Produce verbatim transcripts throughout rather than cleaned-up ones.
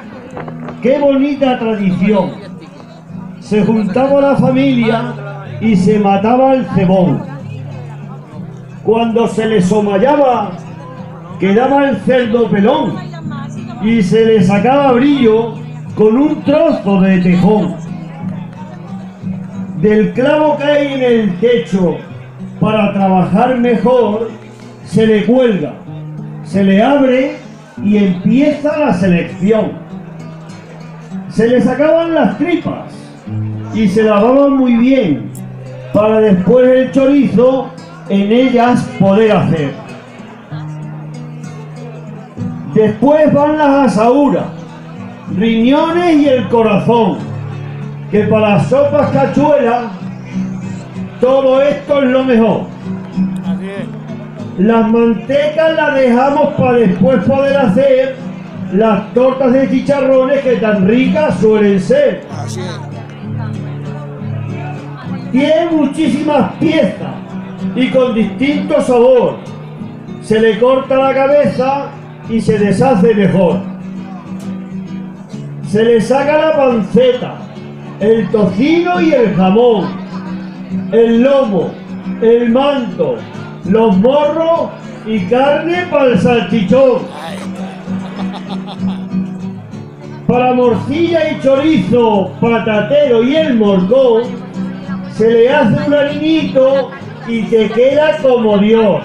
¡Qué bonita tradición! Se juntaba la familia y se mataba el cebón. Cuando se le somallaba, quedaba el cerdo pelón y se le sacaba brillo con un trozo de tejón. Del clavo que hay en el techo para trabajar mejor, se le cuelga, se le abre y empieza la selección. Se le sacaban las tripas y se lavaban muy bien para después el chorizo en ellas poder hacer. Después van las asaúras, riñones y el corazón, que para las sopas cachuelas todo esto es lo mejor. Las mantecas las dejamos para después poder hacer las tortas de chicharrones que tan ricas suelen ser. Tiene muchísimas piezas y con distinto sabor. Se le corta la cabeza y se deshace mejor. Se le saca la panceta, el tocino y el jamón, el lomo, el manto, los morros y carne para el salchichón. Para morcilla y chorizo, patatero y el morcón, se le hace un harinito y te queda como Dios.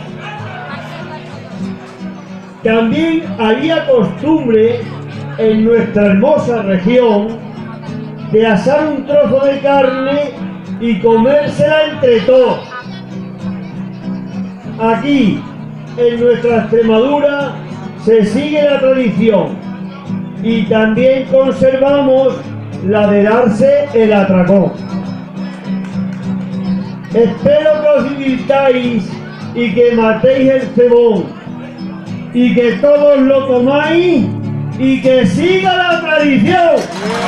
También había costumbre en nuestra hermosa región de asar un trozo de carne y comérsela entre todos. Aquí, en nuestra Extremadura, se sigue la tradición y también conservamos la de darse el atracón. Espero que os divirtáis y que matéis el cebón y que todos lo comáis y que siga la tradición.